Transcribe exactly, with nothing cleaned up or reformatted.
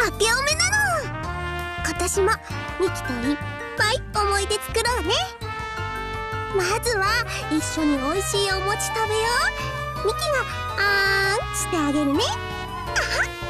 明けおめなの。今年もミキといっぱい思い出作ろうね。まずは一緒においしいお餅食べよう。ミキがあーんしてあげるね。あはっ。